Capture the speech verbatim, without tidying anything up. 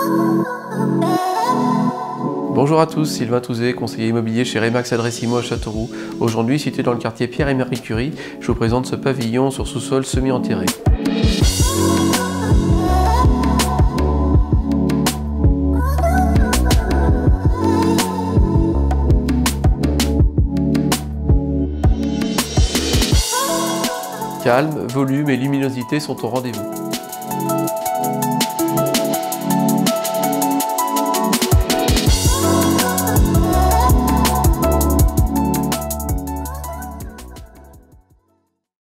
Bonjour à tous, Sylvain Touzé, conseiller immobilier chez Remax Adressimo à Châteauroux. Aujourd'hui, situé dans le quartier Pierre et Marie Curie, je vous présente ce pavillon sur sous-sol semi-enterré. Calme, volume et luminosité sont au rendez-vous.